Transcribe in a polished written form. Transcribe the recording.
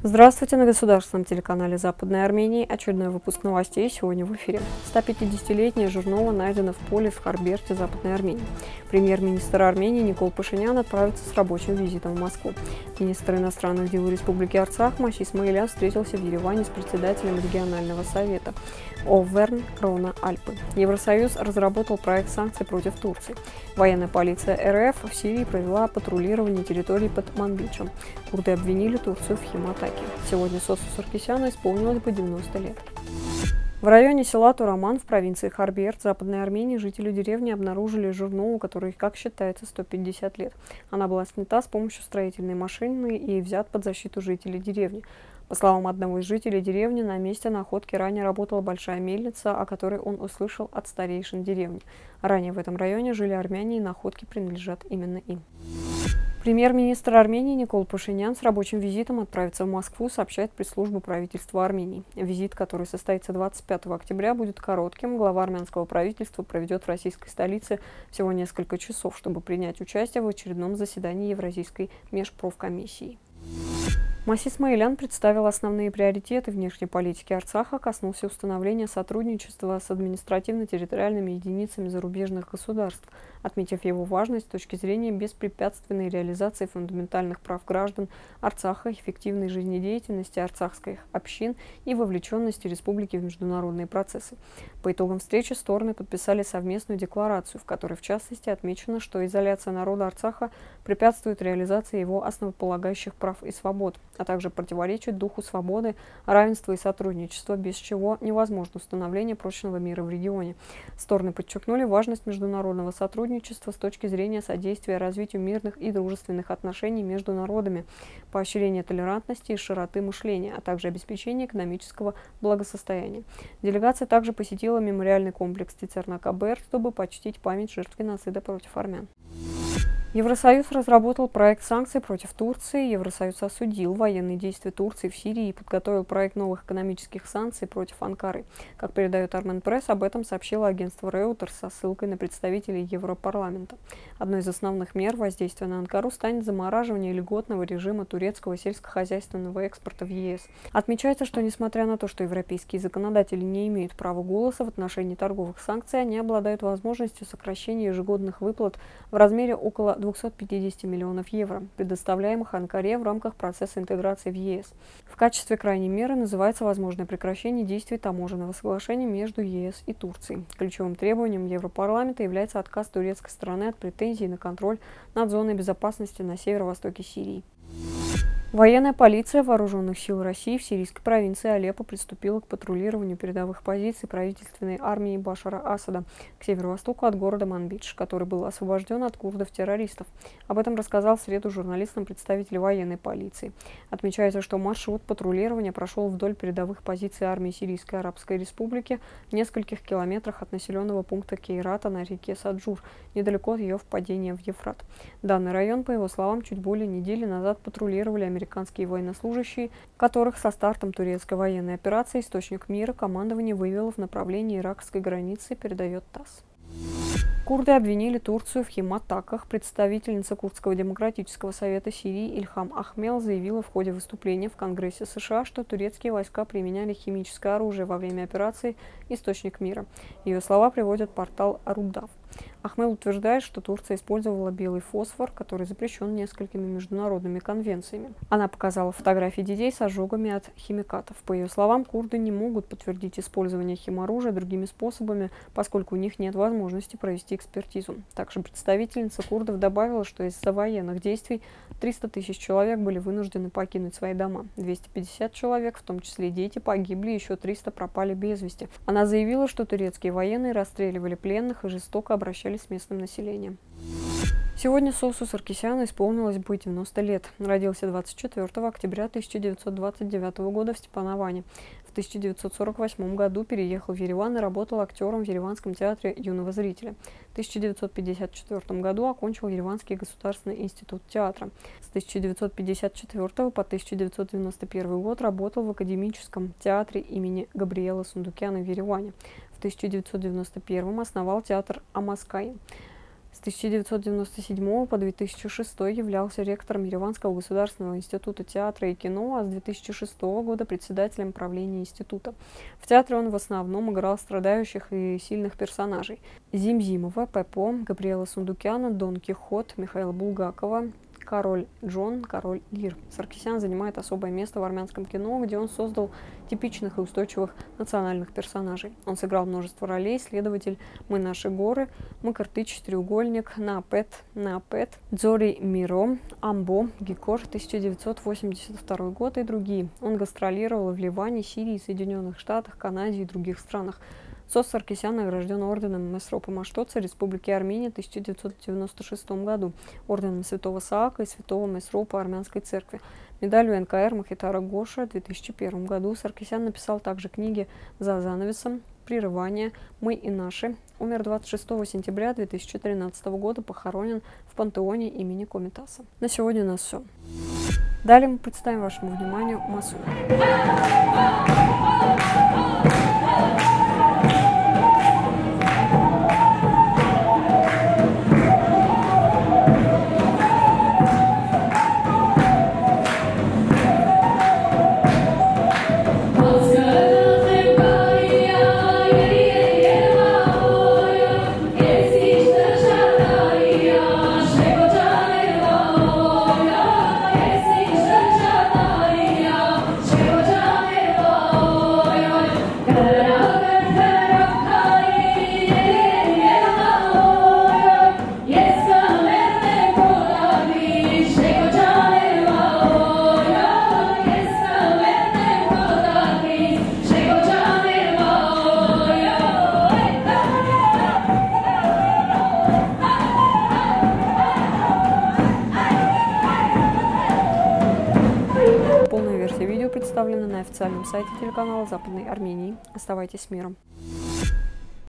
Здравствуйте, на государственном телеканале Западной Армении очередной выпуск новостей сегодня в эфире. 150-летняя Журнова найдена в поле в Харберте, Западной Армении. Премьер-министр Армении Никол Пашинян отправится с рабочим визитом в Москву. Министр иностранных дел Республики Арцах Маси Исмаилян встретился в Ереване с председателем регионального совета Оверн Рона Альпы. Евросоюз разработал проект санкций против Турции. Военная полиция РФ в Сирии провела патрулирование территорий под Манбичем. Курды обвинили Турцию в химатаке. Сегодня Сосу Саркисяну исполнилось бы 90 лет. В районе села Тураман в провинции Харберт, Западной Армении, жители деревни обнаружили журнову, которой, как считается, 150 лет. Она была снята с помощью строительной машины и взят под защиту жителей деревни. По словам одного из жителей деревни, на месте находки ранее работала большая мельница, о которой он услышал от старейшин деревни. Ранее в этом районе жили армяне, и находки принадлежат именно им. Премьер-министр Армении Никол Пашинян с рабочим визитом отправится в Москву, сообщает пресс-служба правительства Армении. Визит, который состоится 25 октября, будет коротким. Глава армянского правительства проведет в российской столице всего несколько часов, чтобы принять участие в очередном заседании Евразийской межпрофкомиссии. Маси Исмаилян представил основные приоритеты внешней политики Арцаха, коснулся установления сотрудничества с административно-территориальными единицами зарубежных государств, отметив его важность с точки зрения беспрепятственной реализации фундаментальных прав граждан Арцаха, эффективной жизнедеятельности арцахских общин и вовлеченности республики в международные процессы. По итогам встречи стороны подписали совместную декларацию, в которой в частности отмечено, что изоляция народа Арцаха препятствует реализации его основополагающих прав и свобод, а также противоречит духу свободы, равенства и сотрудничества, без чего невозможно установление прочного мира в регионе. Стороны подчеркнули важность международного сотрудничества с точки зрения содействия развитию мирных и дружественных отношений между народами, поощрения толерантности и широты мышления, а также обеспечения экономического благосостояния. Делегация также посетила мемориальный комплекс Цицерна-Кабер, чтобы почтить память жертв геноцида против армян. Евросоюз разработал проект санкций против Турции. Евросоюз осудил военные действия Турции в Сирии и подготовил проект новых экономических санкций против Анкары. Как передает Армен Пресс, об этом сообщило агентство Reuters со ссылкой на представителей Европарламента. Одной из основных мер воздействия на Анкару станет замораживание льготного режима турецкого сельскохозяйственного экспорта в ЕС. Отмечается, что несмотря на то, что европейские законодатели не имеют права голоса в отношении торговых санкций, они обладают возможностью сокращения ежегодных выплат в размере около 250 миллионов евро, предоставляемых Анкаре в рамках процесса интеграции в ЕС. В качестве крайней меры называется возможное прекращение действий таможенного соглашения между ЕС и Турцией. Ключевым требованием Европарламента является отказ турецкой стороны от претензий на контроль над зоной безопасности на северо-востоке Сирии. Военная полиция Вооруженных сил России в сирийской провинции Алеппо приступила к патрулированию передовых позиций правительственной армии Башара Асада к северо-востоку от города Манбидж, который был освобожден от курдов-террористов. Об этом рассказал в среду журналистам представитель военной полиции. Отмечается, что маршрут патрулирования прошел вдоль передовых позиций армии Сирийской Арабской Республики в нескольких километрах от населенного пункта Кейрата на реке Саджур, недалеко от ее впадения в Ефрат. Данный район, по его словам, чуть более недели назад патрулировали американские военнослужащие, которых со стартом турецкой военной операции «Источник мира» командование вывело в направлении иракской границы, передает ТАСС. Курды обвинили Турцию в химатаках. Представительница Курдского демократического совета Сирии Ильхам Ахмел заявила в ходе выступления в Конгрессе США, что турецкие войска применяли химическое оружие во время операции «Источник мира». Ее слова приводит портал Рудав. Ахмел утверждает, что Турция использовала белый фосфор, который запрещен несколькими международными конвенциями. Она показала фотографии детей с ожогами от химикатов. По ее словам, курды не могут подтвердить использование химоружия другими способами, поскольку у них нет возможности провести экспертизу. Также представительница курдов добавила, что из-за военных действий 300 тысяч человек были вынуждены покинуть свои дома. 250 человек, в том числе дети, погибли, еще 300 пропали без вести. Она заявила, что турецкие военные расстреливали пленных и жестоко обращались с местным населением. Сегодня Сосу Саркисяну исполнилось бы 90 лет. Родился 24 октября 1929 года в Степановане. В 1948 году переехал в Ереван и работал актером в Ереванском театре юного зрителя. В 1954 году окончил Ереванский государственный институт театра. С 1954 по 1991 год работал в Академическом театре имени Габриэла Сундукяна в Ереване. В 1991 основал театр Амаскай. С 1997 по 2006 являлся ректором Ереванского государственного института театра и кино, а с 2006 года председателем правления института. В театре он в основном играл страдающих и сильных персонажей: Зим-Зимова, Пепо, Габриэла Сундукяна, Дон Кихот, Михаила Булгакова, Король Джон, Король Лир. Саркисян занимает особое место в армянском кино, где он создал типичных и устойчивых национальных персонажей. Он сыграл множество ролей: следователь, Мы наши горы, Макартыч, Треугольник, Наапет, Дзори Миро, Амбо, Гикор, 1982 год и другие. Он гастролировал в Ливане, Сирии, Соединенных Штатах, Канаде и других странах. Сос Саркисян награжден орденом Месропа Маштоца Республики Армения в 1996 году, орденом Святого Саака и Святого Месропа Армянской церкви, медалью НКР Махитара Гоша в 2001 году. Саркисян написал также книги «За занавесом», «Прерывание», «Мы и наши». Умер 26 сентября 2013 года, похоронен в пантеоне имени Комитаса. На сегодня у нас все. Далее мы представим вашему вниманию Масу. Полная версия видео представлена на официальном сайте телеканала Западной Армении. Оставайтесь с миром.